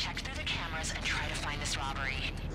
check through the cameras and try to find this robbery.